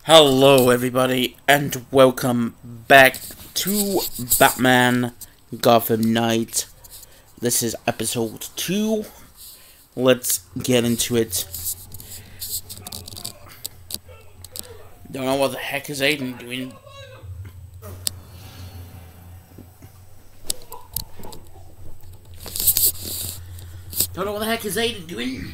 Hello everybody and welcome back to Batman Gotham Knight. This is episode 2. Let's get into it. Don't know what the heck is Aiden doing. Don't know what the heck is Aiden doing.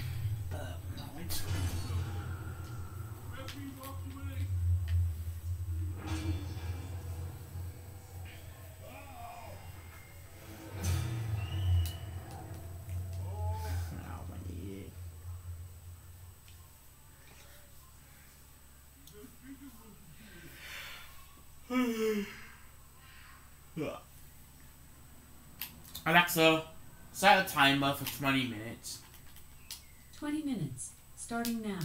Alexa, set a timer for 20 minutes. 20 minutes, starting now.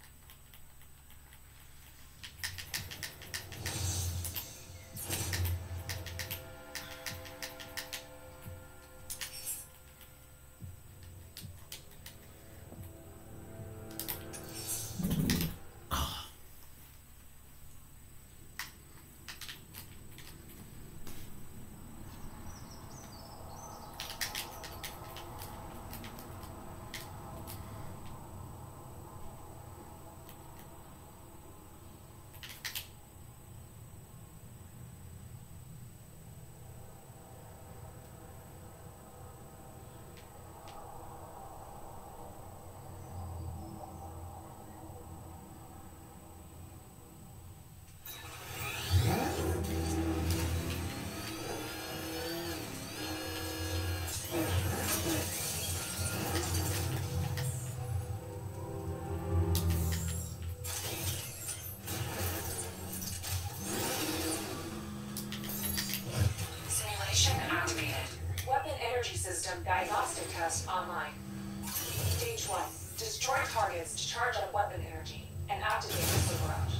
System diagnostic test online. Stage 1. Destroy targets to charge up weapon energy and activate missile barrage.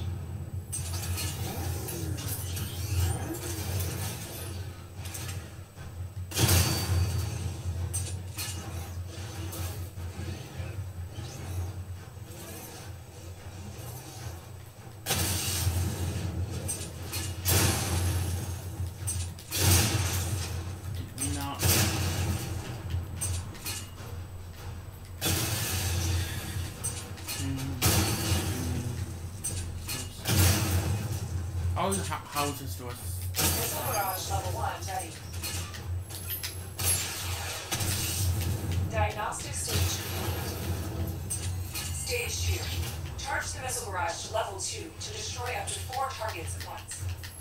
How is this door? Missile barrage level 1 ready. Diagnostic stage complete. Stage 2. Charge the missile barrage to level 2 to destroy up to 4 targets at once.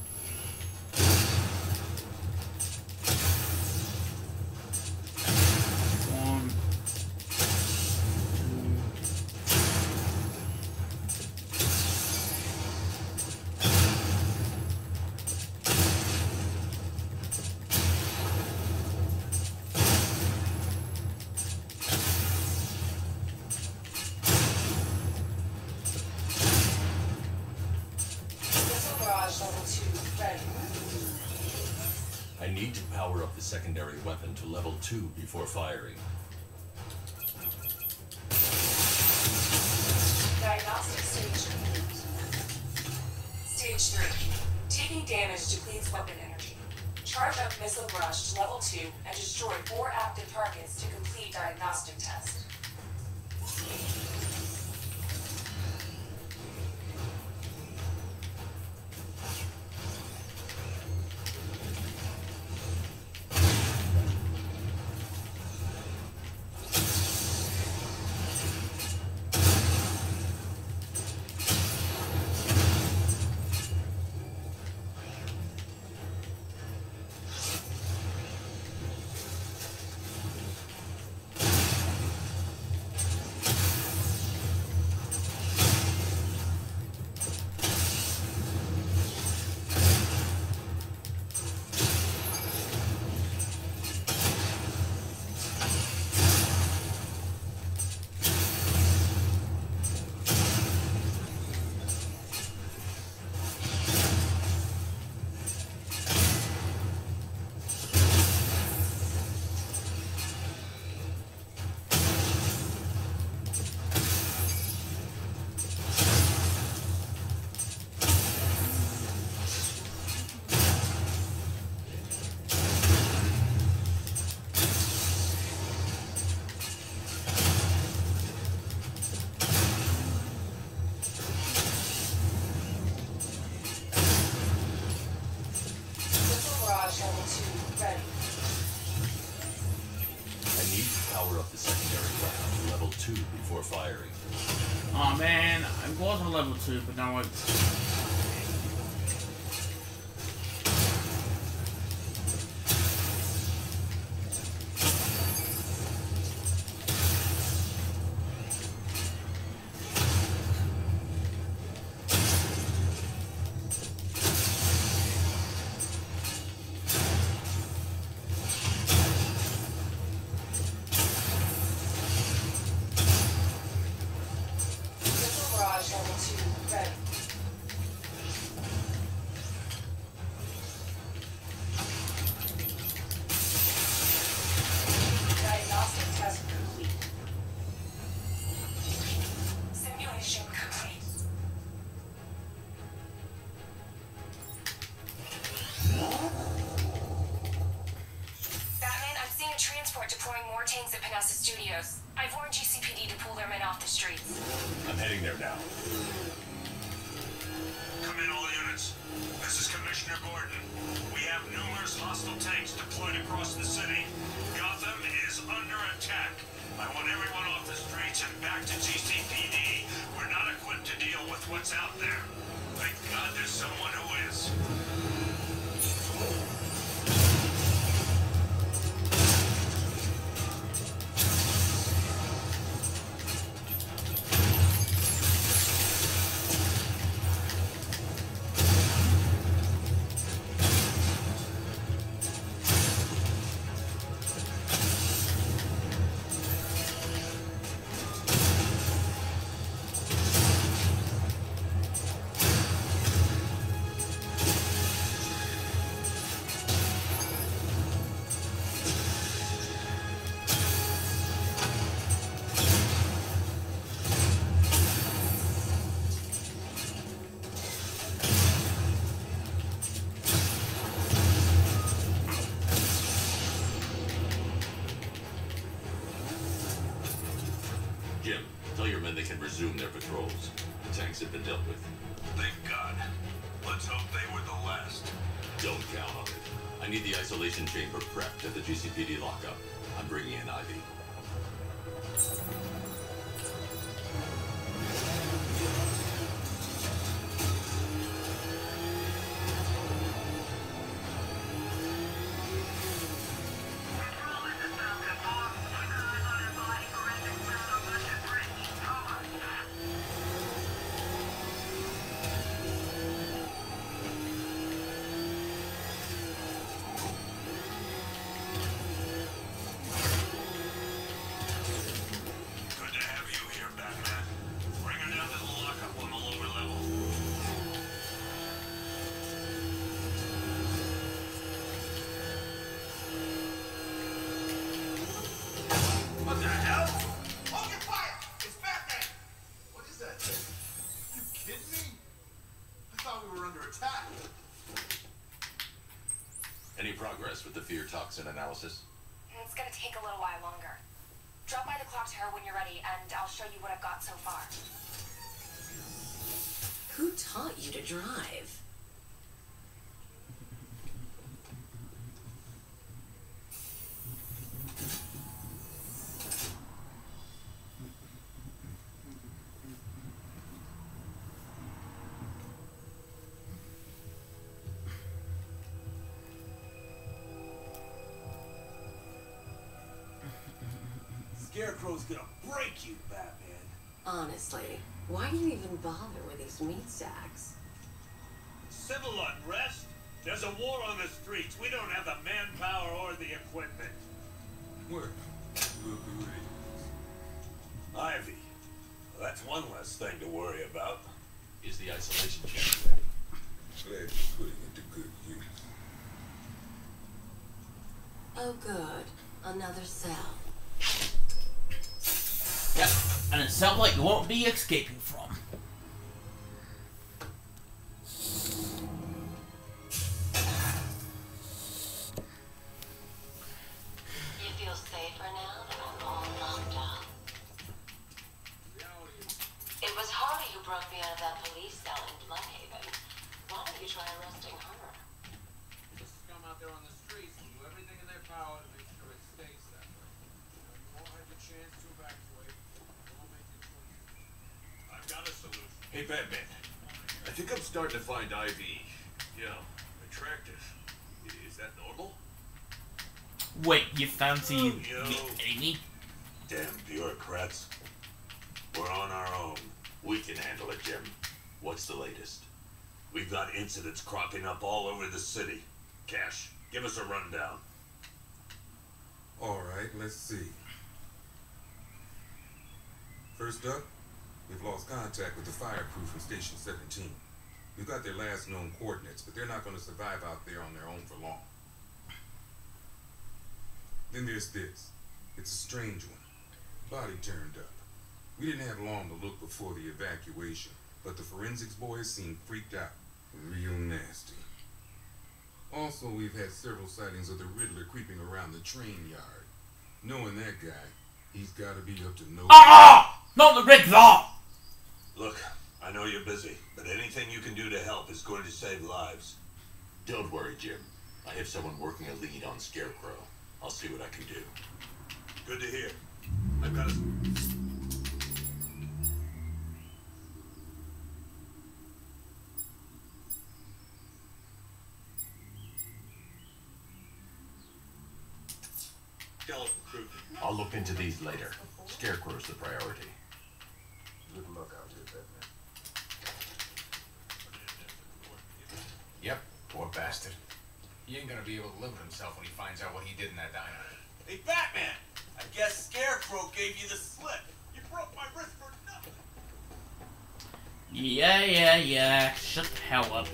I need to power up the secondary weapon to level 2 before firing. Diagnostic stage complete. Stage 3. Taking damage depletes weapon energy. Charge up missile barrage to level 2 and destroy 4 active targets to complete diagnostic test. firing. Oh man, I was on level 2, but now I... Missile barrage level 2 ready. Diagnostic test complete. Simulation complete. Batman, I'm seeing a transport deploying more tanks at Panessa Studios. I've warned GCPD to pull their men off the streets. I'm heading there now. Come in, all units. This is Commissioner Gordon. We have numerous hostile tanks deployed across the city. Gotham is under attack. I want everyone off the streets and back to GCPD. We're not equipped to deal with what's out there. Thank God there's someone who is. Jim, tell your men they can resume their patrols. The tanks have been dealt with. Thank God. Let's hope they were the last. Don't count on it. I need the isolation chamber prepped at the GCPD lockup. I'm bringing in Ivy. Good to have you here, Batman. Bring her down to the lockup on the lower level. What the hell? Hold your fire! It's Batman! What is that thing? You kidding me? I thought we were under attack. Any progress with the fear toxin analysis? It's gonna take a little while longer. Drop by the clock tower when you're ready, and I'll show you what I've got so far. Who taught you to drive? Scarecrow's gonna break you, Batman. Honestly, why do you even bother with these meat sacks? Civil unrest? There's a war on the streets. We don't have the manpower or the equipment. We'll be ready. Ivy. Well, that's one less thing to worry about. Is the isolation chamber ready? Glad you're putting it to good use. Oh good, another cell. Yep, and it sounds like you won't be escaping from. You feel safer now that I'm all locked up? It was Harley who broke me out of that police cell in Bloodhaven. Why don't you try arresting her? Just come out there on the streets and do everything in their power to make sure it stays that way. You won't have the chance to evacuate. It won't make you I've got a solution. Hey, Batman. I think I'm starting to find Ivy, attractive. Is that normal? Wait, you fancy yo. Amy? Damn bureaucrats. We're on our own. We can handle it, Jim. What's the latest? We've got incidents cropping up all over the city. Cash, give us a rundown. All right, let's see. First up, we've lost contact with the fire crew from Station 17. We've got their last known coordinates, but they're not going to survive out there on their own for long. Then there's this. It's a strange one. Body turned up. We didn't have long to look before the evacuation, but the forensics boys seemed freaked out. Real nasty. Also, we've had several sightings of the Riddler creeping around the train yard. Knowing that guy, he's got to be up to no... Ah! Not the Riddler! Look, I know you're busy, but anything you can do to help is going to save lives. Don't worry, Jim. I have someone working a lead on Scarecrow. I'll see what I can do. Good to hear. I've got a... skeleton crew. I'll look into these later. Scarecrow's the priority. Good luck out here, Batman. Yep, poor bastard. He ain't gonna be able to live with himself when he finds out what he did in that diner. Hey, Batman! I guess Scarecrow gave you the slip. You broke my wrist for nothing. Yeah. Shut the hell up.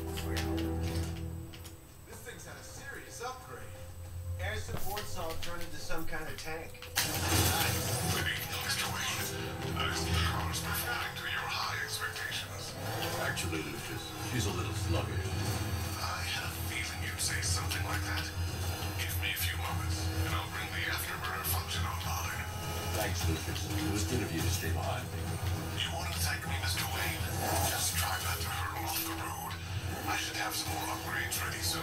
This thing's had a serious upgrade. Air support saw it turn into some kind of tank. Mr. Wayne, Scarecrow is performing to your high expectations. Actually, Lucius, she's a little sluggish. I had a feeling you'd say something like that. Give me a few moments, and I'll bring the afterburner function online. Thanks, Lucius. It was good of you to stay behind me. You want to thank me, Mr. Wayne? Just try not to hurtle off the road. I should have some more upgrades ready soon.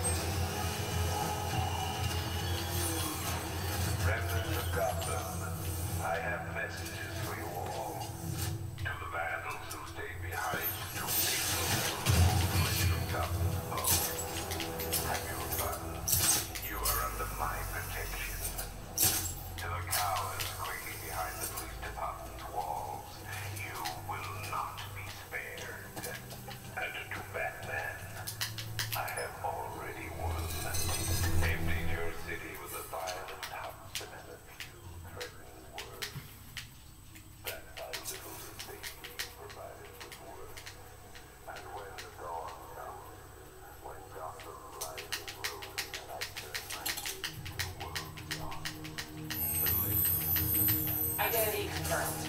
Remnants of Gotham, I have messages for you all. To the vandals who stayed behind to peaceful from Gotham's foe. Have you forgotten? You are under my protection. To the cowards quaking behind the police department's walls, you will not be spared. And to Batman, I have already won. Emptied your city with a violent house and a few threatening words. That my little safety provided with words. And when the dawn comes, when Gotham lies in ruins and I turn my gaze to the world beyond, Identity confirmed.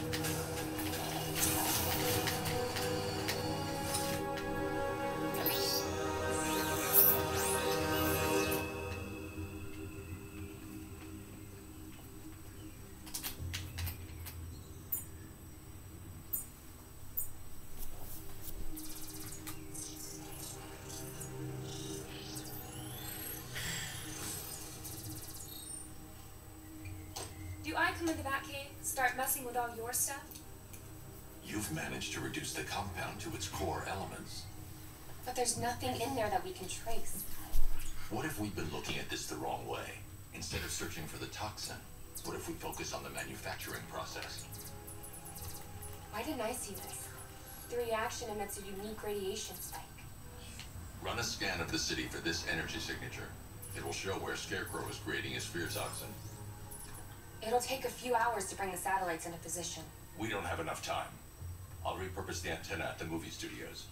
Do I come into that cave, start messing with all your stuff? You've managed to reduce the compound to its core elements. But there's nothing in there that we can trace. What if we've been looking at this the wrong way? Instead of searching for the toxin, what if we focus on the manufacturing process? Why didn't I see this? The reaction emits a unique radiation spike. Run a scan of the city for this energy signature. It will show where Scarecrow is creating his fear toxin. It'll take a few hours to bring the satellites into position. We don't have enough time. I'll repurpose the antenna at the movie studios.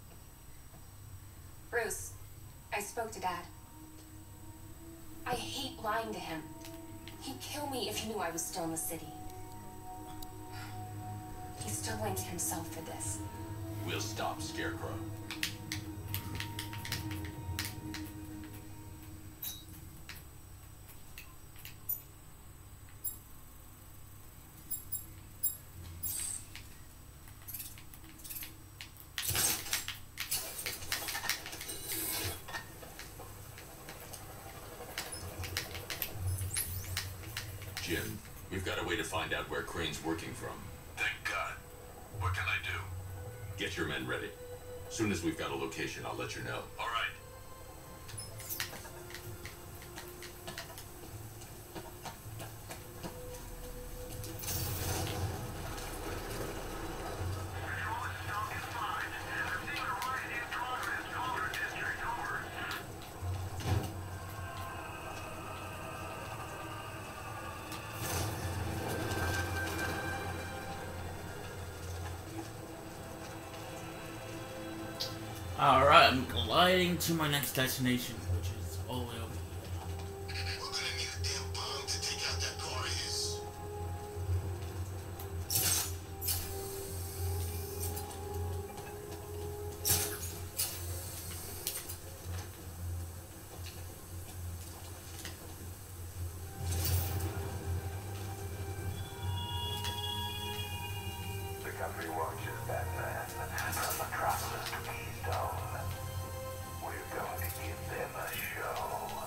Bruce, I spoke to Dad. I hate lying to him. He'd kill me if he knew I was still in the city. He's still blaming himself for this. We'll stop Scarecrow. Jim, we've got a way to find out where Crane's working from. Thank God. What can I do? Get your men ready. Soon as we've got a location, I'll let you know. All right. Alright, I'm gliding to my next destination, which is all the way over here. We're gonna need a damn bomb to take out that car of his. The country watches that man from Metropolis to Keystone. We're going to give them a show.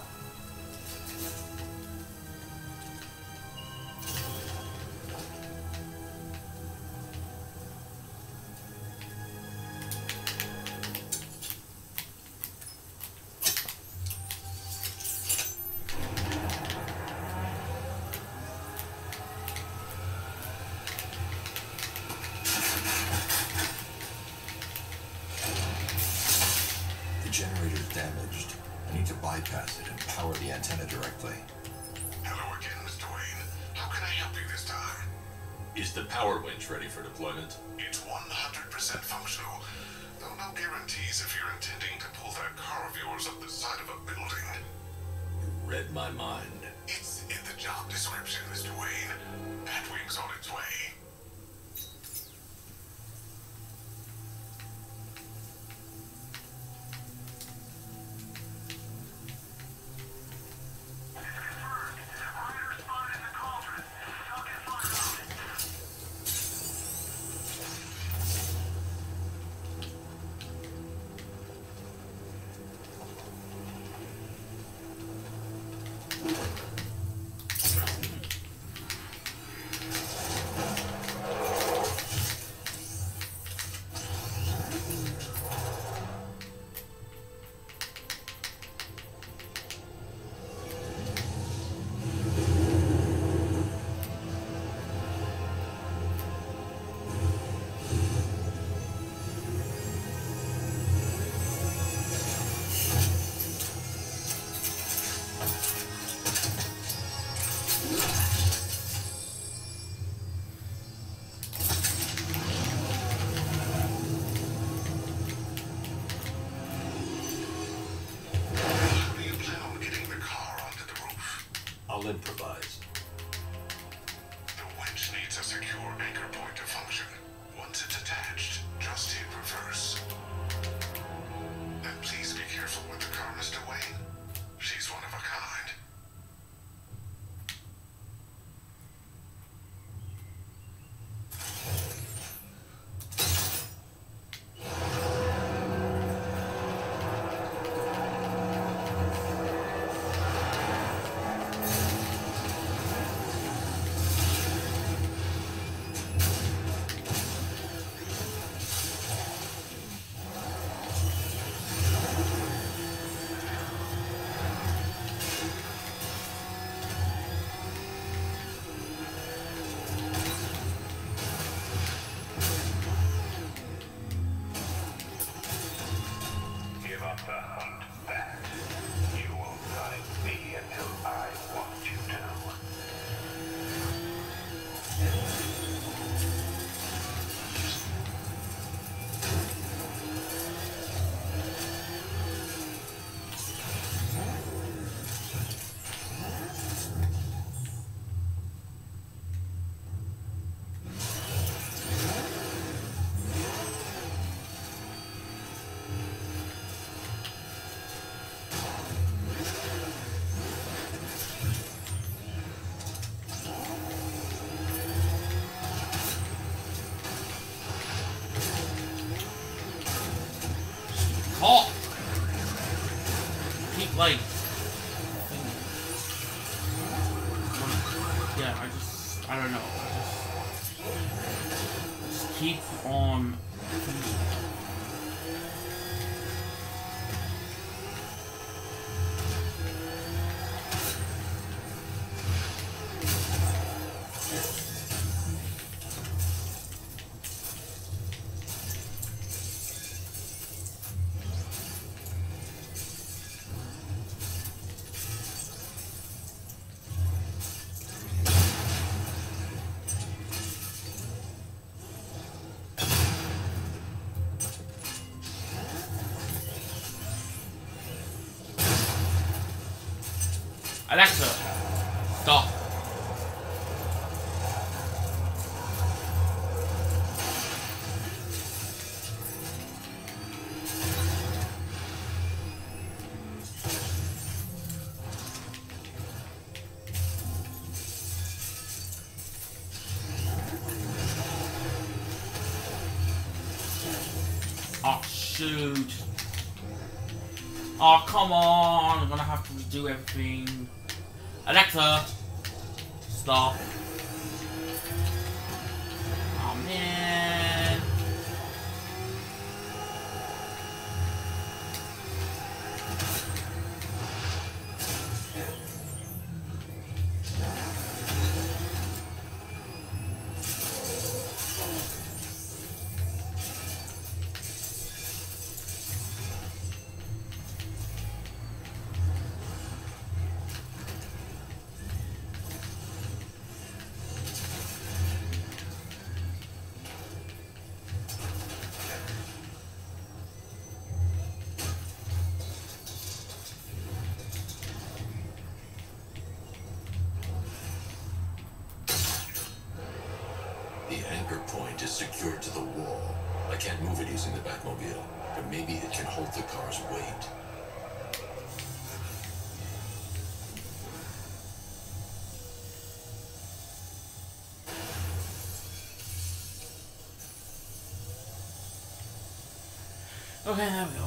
The generator's damaged. I need to bypass it and power the antenna directly. Hello again, Mr. Wayne. How can I help you this time? Is the power winch ready for deployment? It's 100% functional. Though no guarantees if you're intending to pull that car of yours up the side of a building. You read my mind. It's in the job description, Mr. Wayne. Batwing's on its way. I'll improvise. The winch needs a secure anchor point to function. Once it's attached, just hit reverse. And please be careful with the car, Mr. Wayne. She's one of a kind. Give up the hunt, Bat. You won't find me until I want you to. Call. Keep like. Yeah, I don't know. Just keep on Alexa, stop. Oh, shoot. Oh, come on. I'm gonna have to redo everything. Alexa, stop. Oh, man. The anchor point is secured to the wall. I can't move it using the Batmobile, but maybe it can hold the car's weight. Okay, there we go.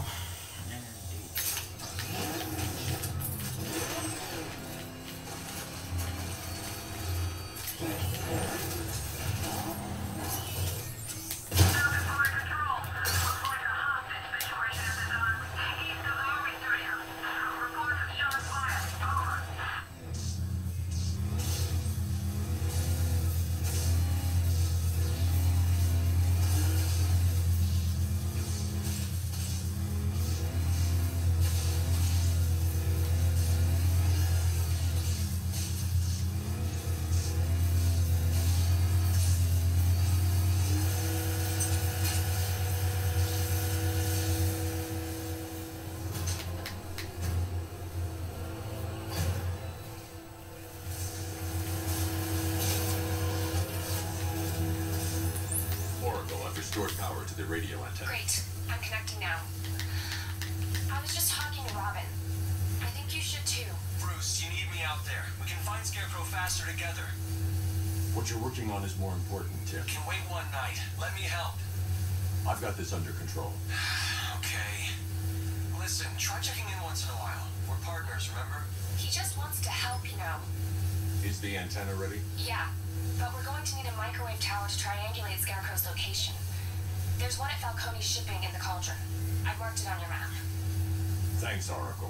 I've restored power to the radio antenna. Great. I'm connecting now. I was just talking to Robin. I think you should too. Bruce, you need me out there. We can find Scarecrow faster together. What you're working on is more important, Tim. Can wait one night. Let me help. I've got this under control. Okay. Listen, try checking in once in a while. We're partners, remember? He just wants to help, you know. Is the antenna ready? Yeah, but we're going to need a microwave tower to triangulate Scarecrow's location. There's one at Falcone's shipping in the Cauldron. I've marked it on your map. Thanks, Oracle.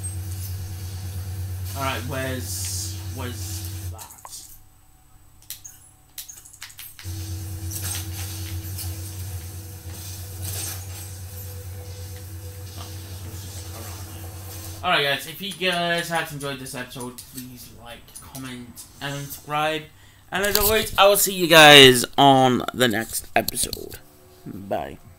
Alright, where's that? Alright guys, if you guys have enjoyed this episode, please like, comment, and subscribe. And as always, I will see you guys on the next episode. Bye.